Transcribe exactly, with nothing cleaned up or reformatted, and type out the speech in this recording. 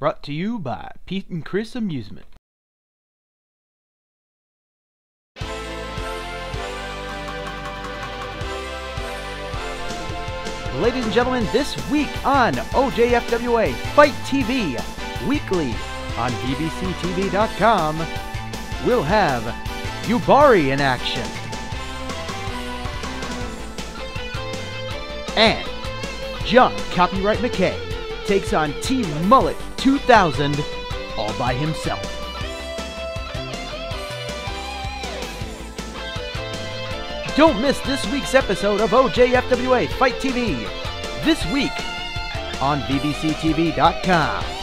Brought to you by Pete and Chris Amusement. Ladies and gentlemen, this week on O J F W A Fight T V, weekly on B B C T V dot com, we'll have Yubari in action. And John Copyright McKay takes on Team Mullet two thousand all by himself. Don't miss this week's episode of O J F W A Fight T V, this week on B B C T V dot com.